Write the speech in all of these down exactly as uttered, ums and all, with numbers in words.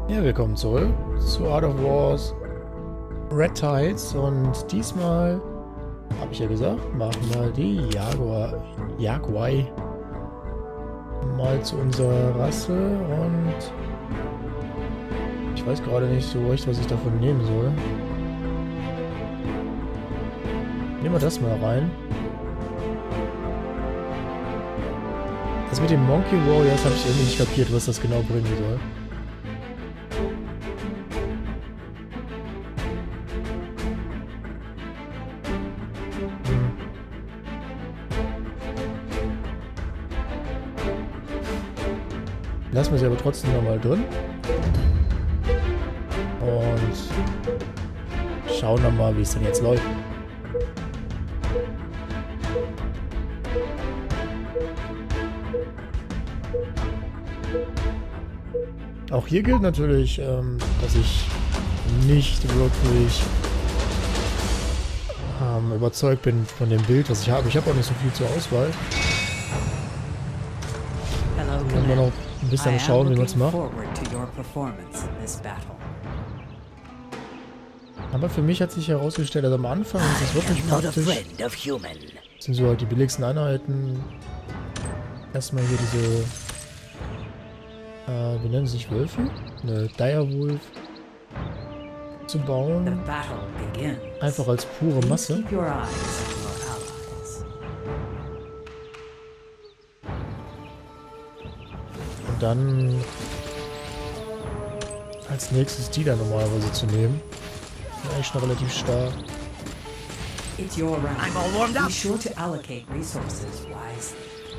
Ja, willkommen zurück zu Art of Wars Red Tides und diesmal, habe ich ja gesagt, machen wir die Jaguar, Jaguai mal zu unserer Rasse und ich weiß gerade nicht so recht, was ich davon nehmen soll. Nehmen wir das mal rein. Das mit den Monkey Warriors habe ich irgendwie nicht kapiert, was das genau bringen soll. Hm. Lassen wir sie aber trotzdem nochmal drin. Und schauen dann mal, wie es denn jetzt läuft. Auch hier gilt natürlich, ähm, dass ich nicht wirklich ähm, überzeugt bin von dem Bild, was ich habe. Ich habe auch nicht so viel zur Auswahl. Da muss man noch ein bisschen schauen, wie man es macht. Aber für mich hat sich herausgestellt, dass am Anfang ist es wirklich praktisch. Das sind so halt die billigsten Einheiten. Erstmal hier diese... Äh, wie nennen sie sich, Wölfe? Eine Direwolf zu bauen. Einfach als pure Masse. Und dann als nächstes die da normalerweise zu nehmen. Die eigentlich schon relativ stark. It's your round. I'm all warmed up. Be sure to allocate resources wisely.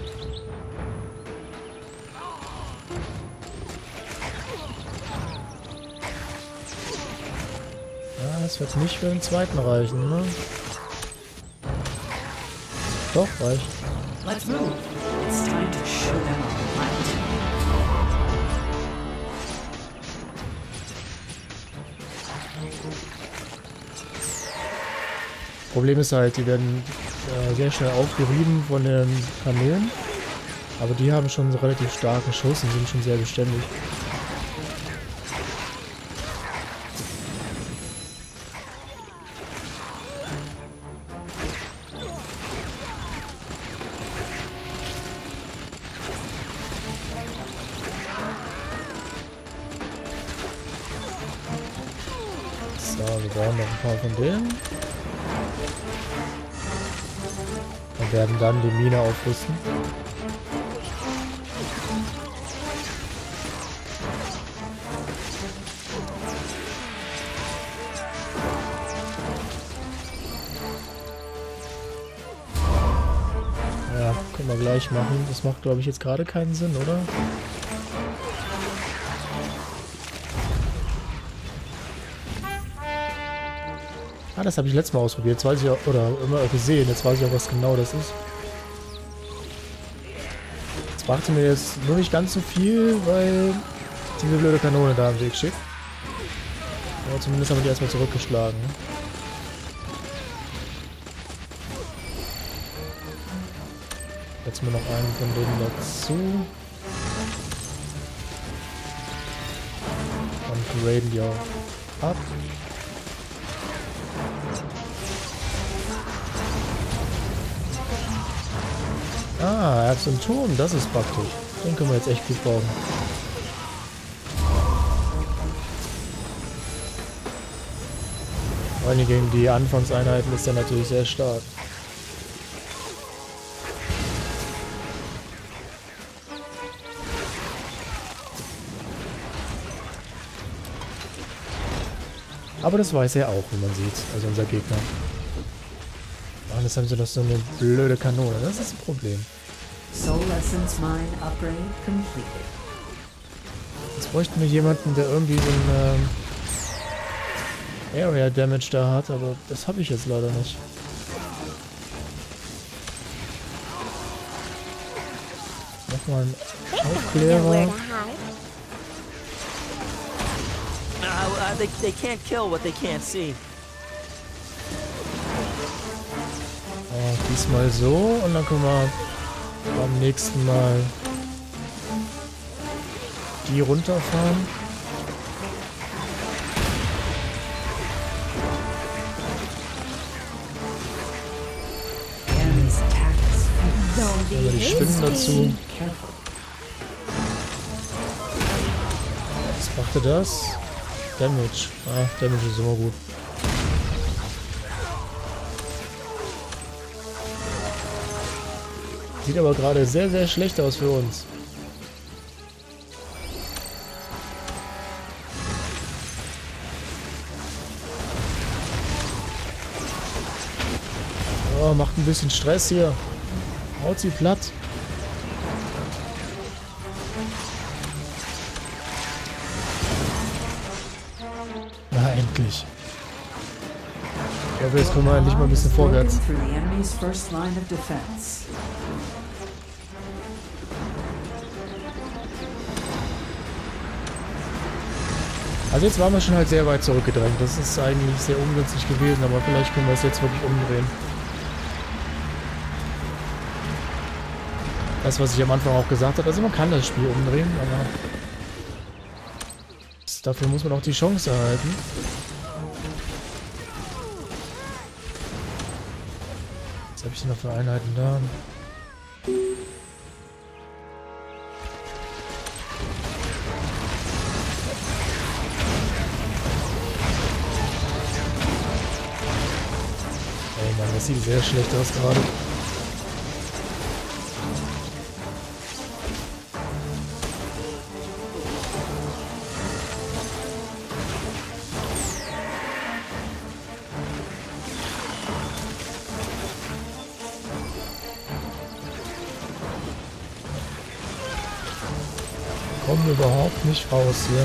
Ja, das wird nicht für den zweiten reichen, ne? Doch, reicht. Let's move. It's time to show them our might. Problem ist halt, die werden äh, sehr schnell aufgerieben von den Kanonen. Aber die haben schon einen relativ starken Schuss und sind schon sehr beständig. So, wir brauchen noch ein paar von denen. Und werden dann die Mine aufrüsten. Ja, können wir gleich machen. Das macht, glaube ich, jetzt gerade keinen Sinn, oder? Ah, das habe ich letztes Mal ausprobiert. Jetzt weiß ich auch, oder immer gesehen. Jetzt weiß ich auch, was genau das ist. Jetzt brachte mir jetzt nur nicht ganz so viel, weil diese blöde Kanone da im Weg steht. Aber zumindest haben wir die erstmal zurückgeschlagen. Jetzt mir noch einen von denen dazu. Und raiden die auch ab. Ah, er hat so einen Turm, das ist praktisch. Den können wir jetzt echt gut bauen. Vor allem gegen die Anfangseinheiten ist er natürlich sehr stark. Aber das weiß er auch, wie man sieht, also unser Gegner. Ah, jetzt haben sie doch so eine blöde Kanone. Das ist ein Problem. Jetzt bräuchten wir jemanden, der irgendwie so ein ähm, Area Damage da hat, aber das habe ich jetzt leider nicht. Nochmal ein Aufklärer. Uh, they, they can't kill what they can't see. Oh, diesmal so und dann können wir beim nächsten Mal die runterfahren. Also die Spinnen dazu. Was machte das? Damage. Ah, Damage ist immer gut. Sieht aber gerade sehr, sehr schlecht aus für uns. Oh, macht ein bisschen Stress hier. Haut sie platt. Na, endlich. Ich glaube, jetzt kommen wir endlich mal ein bisschen vorwärts. Also jetzt waren wir schon halt sehr weit zurückgedrängt. Das ist eigentlich sehr ungünstig gewesen, aber vielleicht können wir es jetzt wirklich umdrehen. Das, was ich am Anfang auch gesagt habe, also man kann das Spiel umdrehen, aber dafür muss man auch die Chance erhalten. Was habe ich denn noch für Einheiten da? Ey Mann, das sieht sehr schlecht aus gerade. Kommen wir überhaupt nicht raus hier.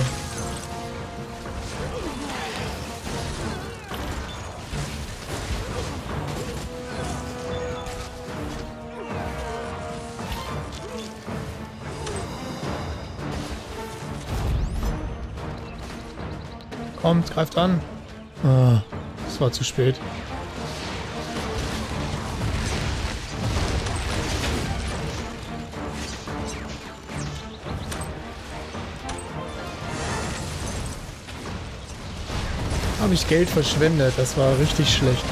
Kommt, greift an. Ah, das war zu spät. Habe ich Geld verschwendet, das war richtig schlecht.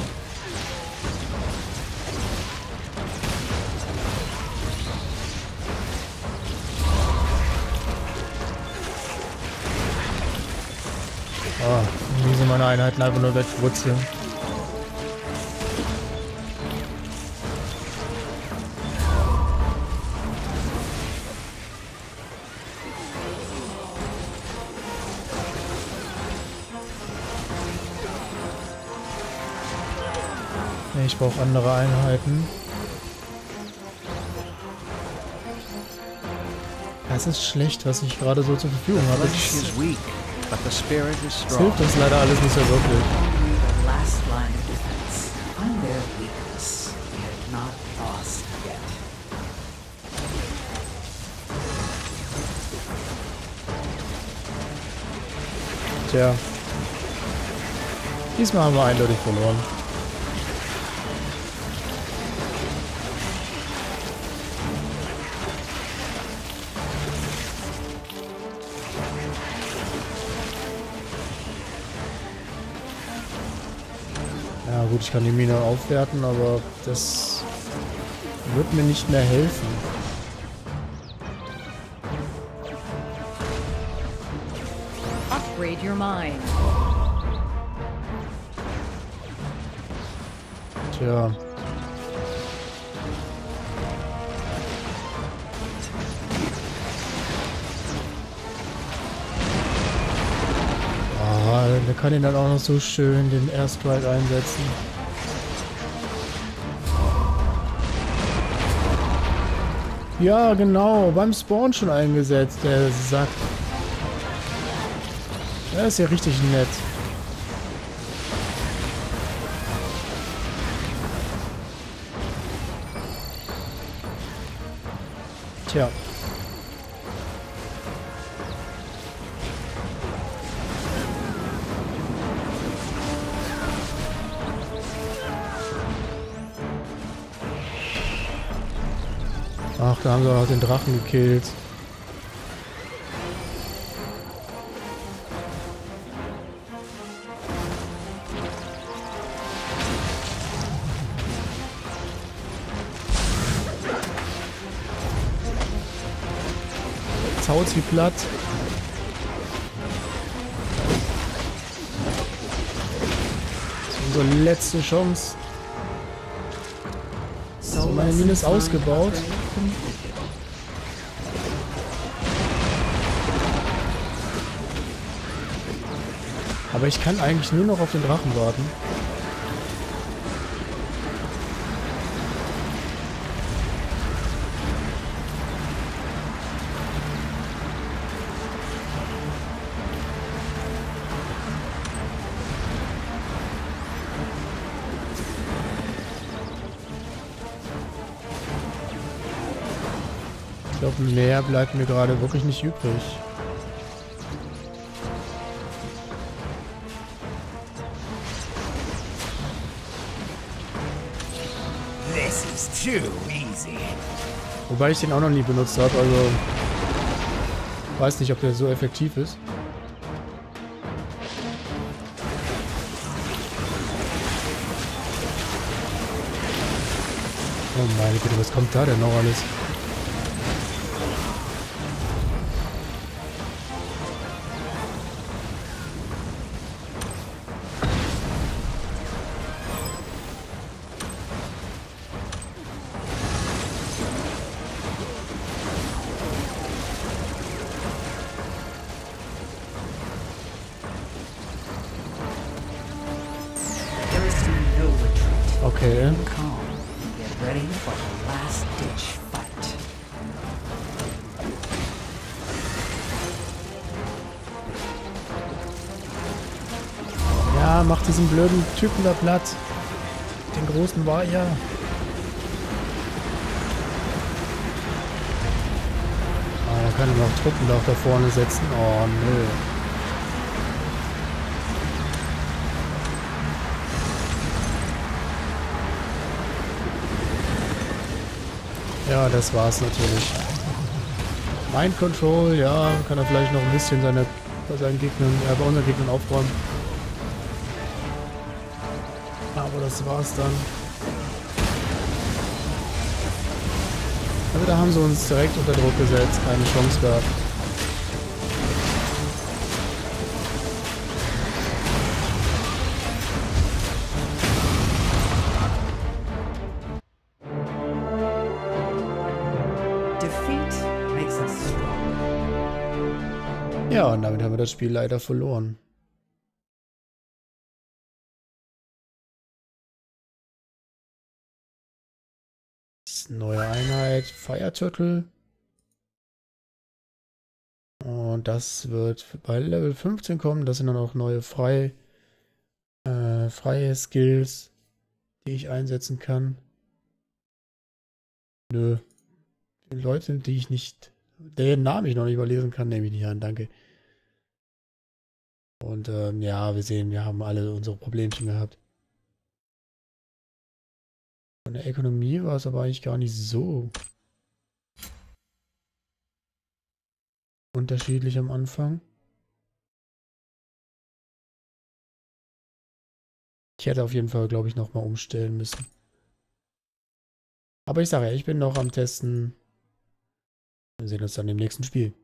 Ah, wie sind meine Einheiten einfach nur wegwurzeln. Ich brauche andere Einheiten. Es ist schlecht, was ich gerade so zur Verfügung habe. Es hilft uns leider alles nicht so wirklich. Tja. Diesmal haben wir eindeutig verloren. Ja gut, ich kann die Mine aufwerten, aber das wird mir nicht mehr helfen. Upgrade your mind. Tja. Der kann ihn dann auch noch so schön den Airstrike einsetzen. Ja, genau. Beim Spawn schon eingesetzt, der Sack. Der ist ja richtig nett. Tja. Ach, da haben sie auch noch den Drachen gekillt. haut sie platt. Das ist unsere letzte Chance. So, meine Mine ist ausgebaut. Aber ich kann eigentlich nur noch auf den Drachen warten. Ich glaube, mehr bleibt mir gerade wirklich nicht übrig. This is too easy. Wobei ich den auch noch nie benutzt habe, also weiß nicht, ob der so effektiv ist. Oh meine Güte, was kommt da denn noch alles? Okay. Ja, mach diesen blöden Typen da platt. Den großen war ja. Ah, da kann er noch Truppen da, da vorne setzen. Oh, nö. Ja, das war's natürlich. Mind Control, ja, kann er vielleicht noch ein bisschen seine, bei seinen Gegnern, ja, bei unseren Gegnern aufräumen. Aber das war's dann. Also da haben sie uns direkt unter Druck gesetzt, keine Chance gehabt. Ja, und damit haben wir das Spiel leider verloren. Neue Einheit, Fire Turtle. Und das wird bei Level fünfzehn kommen. Das sind dann auch neue frei, äh, freie Skills, die ich einsetzen kann. Nö. Die Leute, die ich nicht, deren Namen ich noch nicht überlesen kann, nehme ich nicht an, danke. Und ähm, ja, wir sehen, wir haben alle unsere Problemchen gehabt. Von der Ökonomie war es aber eigentlich gar nicht so unterschiedlich am Anfang. Ich hätte auf jeden Fall, glaube ich, nochmal umstellen müssen. Aber ich sage ja, ich bin noch am Testen. Wir sehen uns dann im nächsten Spiel.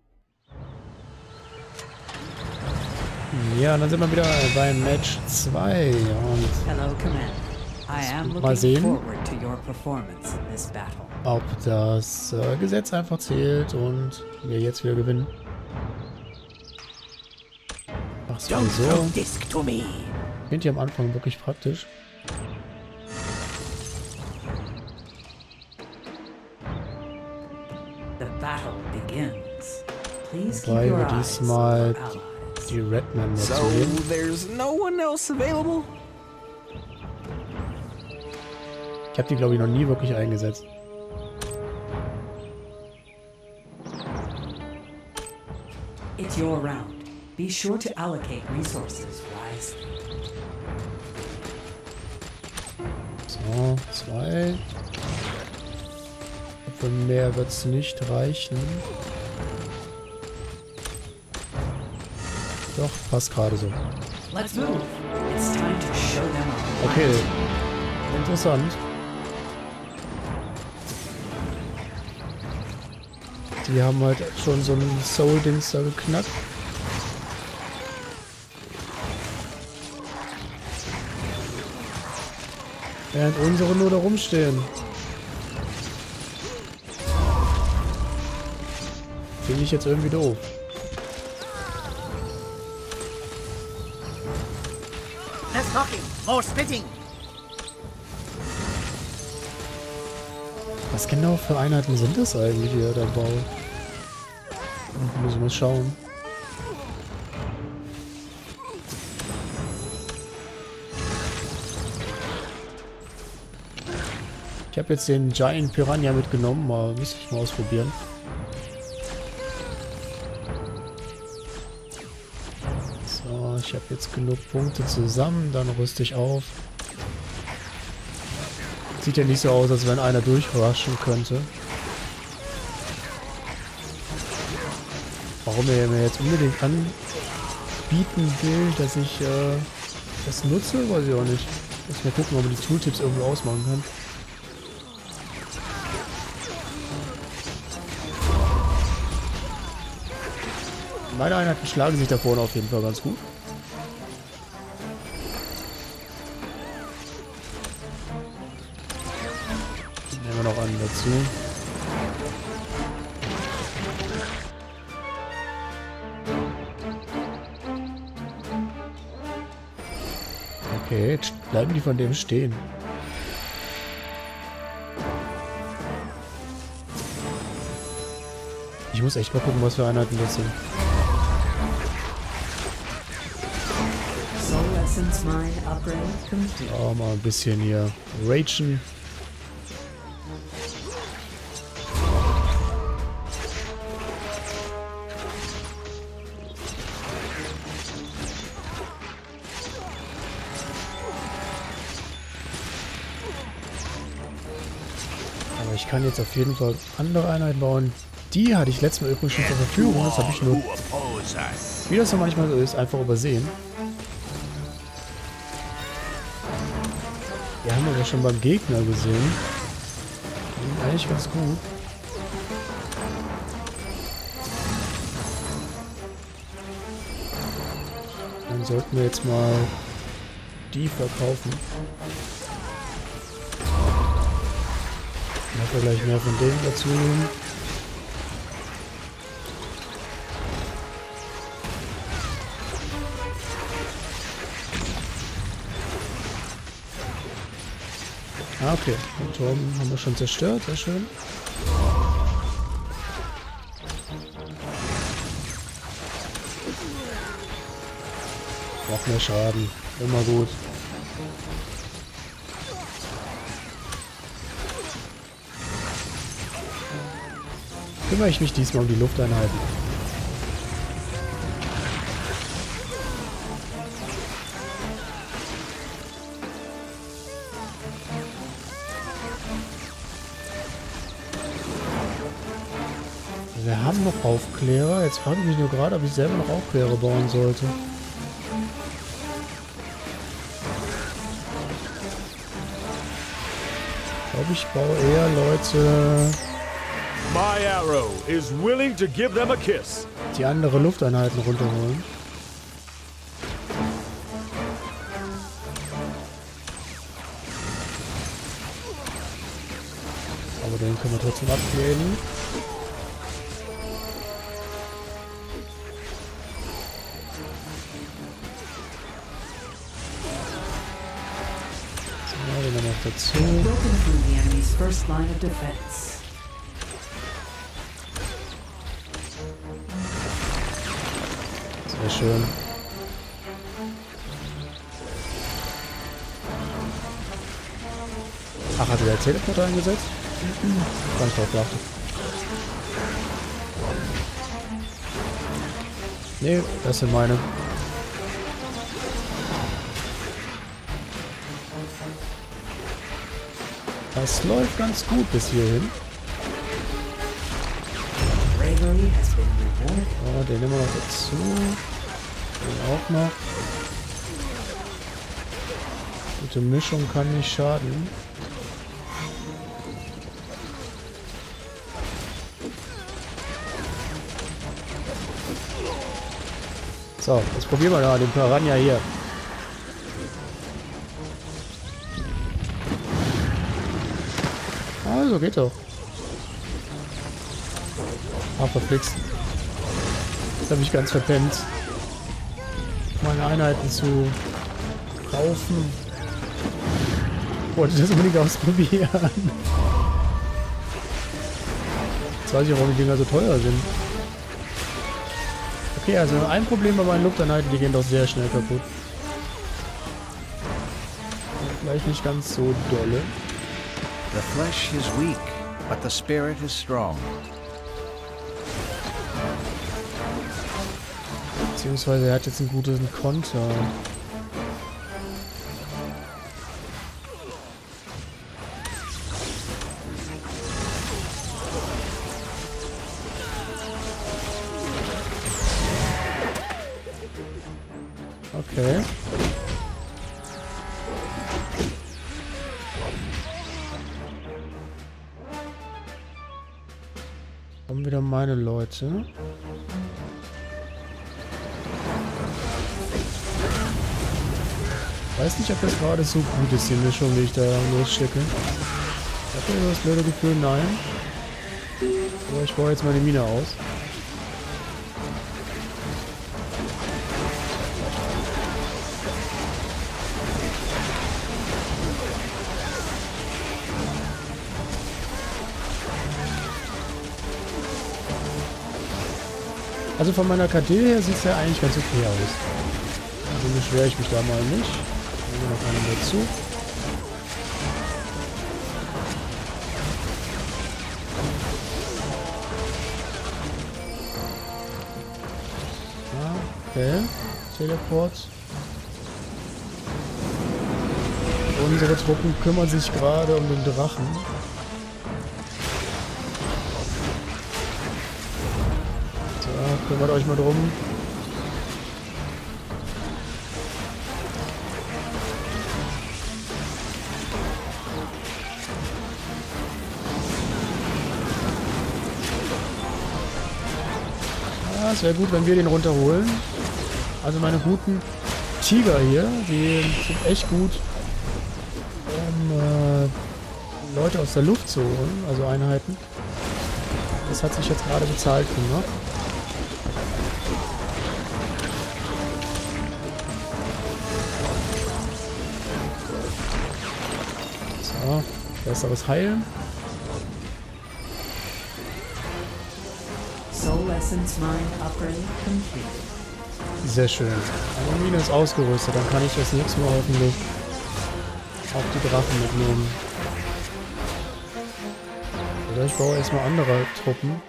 Ja, dann sind wir wieder beim Match zwei. Und Hello, Command. I am mal sehen, ob das äh, Gesetz einfach zählt und wir jetzt wieder gewinnen. Ach so, so. Ich finde die am Anfang wirklich praktisch. Wobei wir diesmal die Redman dazu nehmen. Ich habe die, glaube ich, noch nie wirklich eingesetzt. It's your round. Be sure to allocate resources wisely. So, zwei. Für mehr wird es nicht reichen. Doch, passt gerade so. Let's move. It's time to show them our okay, interessant. Die haben halt schon so ein Soul-Dings da geknackt. Während unsere nur da rumstehen. Finde ich jetzt irgendwie doof. Less talking, more spitting. Was genau für Einheiten sind das eigentlich, hier der Bau? Müssen wir mal schauen. Ich habe jetzt den Giant Piranha mitgenommen, mal müsste ich mal ausprobieren. So, ich habe jetzt genug Punkte zusammen, dann rüste ich auf. Sieht ja nicht so aus, als wenn einer durchrushen könnte. Warum er mir jetzt unbedingt anbieten will, dass ich äh, das nutze, weiß ich auch nicht. Muss mal gucken, ob man die Tooltips irgendwo ausmachen kann. Meine Einheiten schlagen sich da vorne auf jeden Fall ganz gut. Nehmen wir noch einen dazu. Okay, jetzt bleiben die von dem stehen. Ich muss echt mal gucken, was für Einheiten das sind. Oh, mal ein bisschen hier ragen. Aber ich kann jetzt auf jeden Fall andere Einheiten bauen. Die hatte ich letztes Mal übrigens schon zur Verfügung. Das habe ich nur, wie das so manchmal so ist, einfach übersehen. Wir haben aber schon beim Gegner gesehen. Klingt eigentlich ganz gut. Dann sollten wir jetzt mal die verkaufen. Dann wir gleich mehr von denen dazu nehmen. Ah, okay. Den Turm haben wir schon zerstört, sehr schön. Noch mehr Schaden, immer gut. Kümmere ich mich diesmal um die Lufteinheiten. Wir haben noch Aufklärer. Jetzt frage ich mich nur gerade, ob ich selber noch Aufklärer bauen sollte. Ich glaube, ich baue eher Leute, My arrow is willing to give them a kiss. die andere Lufteinheiten runterholen. Aber den können wir trotzdem abgeben. Den noch dazu. Sehr schön. Ach, hat er der Teleporter eingesetzt? Gar nicht drauf geachtet. Nee, das sind meine. Das läuft ganz gut bis hierhin. Oh, den nehmen wir noch dazu. Den auch noch. Gute Mischung kann nicht schaden. So, jetzt probieren wir da den Piranha hier. Also geht doch. Ah, verflixt. Jetzt habe ich ganz verpennt, meine Einheiten zu kaufen. Wollte das unbedingt ausprobieren. Jetzt weiß ich auch, warum die Dinger so teuer sind. Okay, also ein Problem bei meinen Lufteinheiten, die gehen doch sehr schnell kaputt. Vielleicht nicht ganz so dolle. The flesh is weak, but the spirit is strong. Beziehungsweise er hat jetzt einen guten Konter. Okay. Kommen wieder meine Leute. Weiß nicht, ob das gerade so gut ist, die Mischung, wie ich da losschicke. Habt ihr das blöde Gefühl? Nein. Aber ich baue jetzt meine Mine aus. Also von meiner K D her sieht es ja eigentlich ganz okay aus. Also beschwere ich mich da mal nicht. Nehmen wir noch einen dazu. Ah, okay. Teleport. Unsere Truppen kümmern sich gerade um den Drachen. Kümmert euch mal drum. Ja, es wäre gut, wenn wir den runterholen. Also meine guten Tiger hier, die sind echt gut, um äh, Leute aus der Luft zu holen, also Einheiten. Das hat sich jetzt gerade bezahlt gemacht. So, besseres Heilen. Soul Essence Mine Upgrade complete. Sehr schön. Meine Mine ist ausgerüstet, dann kann ich das nächste Mal hoffentlich auch die Drachen mitnehmen. Oder ich baue erstmal andere Truppen.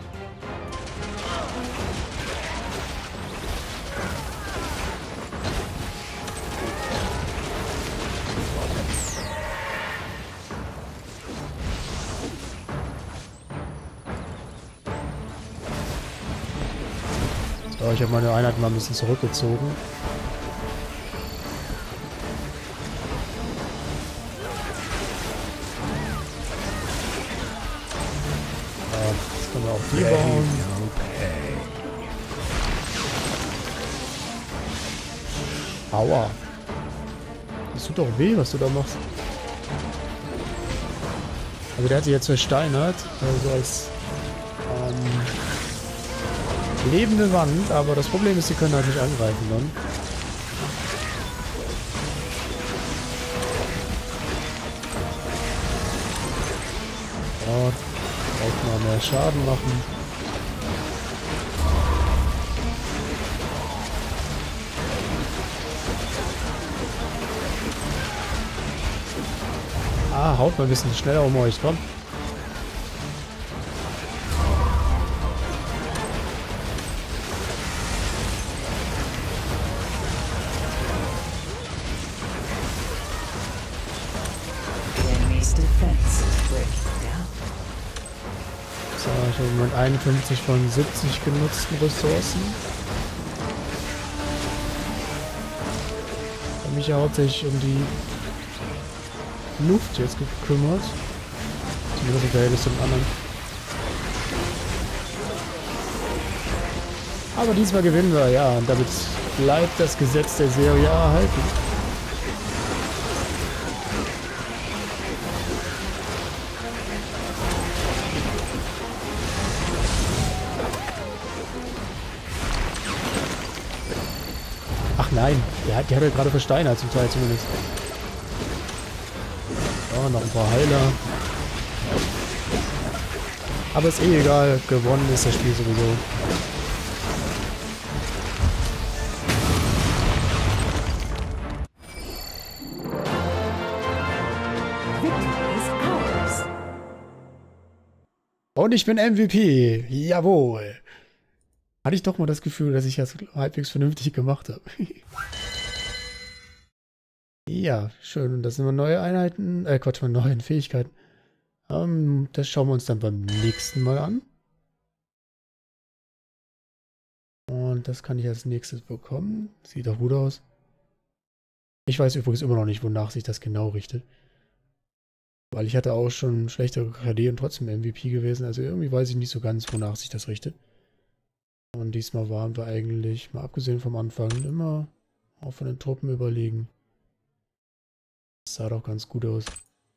So, ich habe meine Einheit mal ein bisschen zurückgezogen. Jetzt können wir auch die bauen. Aua. Das tut doch weh, was du da machst. Also der hat sich jetzt versteinert. Also als ähm, lebende Wand. Aber das Problem ist, sie können halt nicht angreifen dann. Ja, auch mal mehr Schaden machen. Ah, haut mal ein bisschen schneller um euch, komm. So, ich habe im Moment einundfünfzig von siebzig genutzten Ressourcen. Ich habe mich ja hauptsächlich um die Luft jetzt gekümmert. Zumindest im Verhältnis zum anderen. Aber diesmal gewinnen wir, ja. Und damit bleibt das Gesetz der Serie A erhalten. Ach nein, der, der hat ja gerade versteinert, zum Teil zumindest. Oh, noch ein paar Heiler. Aber ist eh egal, gewonnen ist das Spiel sowieso. Und ich bin M V P. Jawohl. Hatte ich doch mal das Gefühl, dass ich das halbwegs vernünftig gemacht habe. Ja, schön. Und das sind wir neue Einheiten. Äh, Quatsch, mal neue Fähigkeiten. Ähm, das schauen wir uns dann beim nächsten Mal an. Und das kann ich als nächstes bekommen. Sieht doch gut aus. Ich weiß übrigens immer noch nicht, wonach sich das genau richtet. Weil ich hatte auch schon schlechtere K D und trotzdem M V P gewesen. Also irgendwie weiß ich nicht so ganz, wonach sich das richtet. Und diesmal waren wir eigentlich, mal abgesehen vom Anfang, immer auch von den Truppen überlegen. Das sah doch ganz gut aus.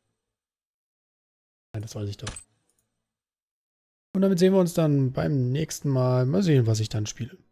Nein, das weiß ich doch. Und damit sehen wir uns dann beim nächsten Mal. Mal sehen, was ich dann spiele.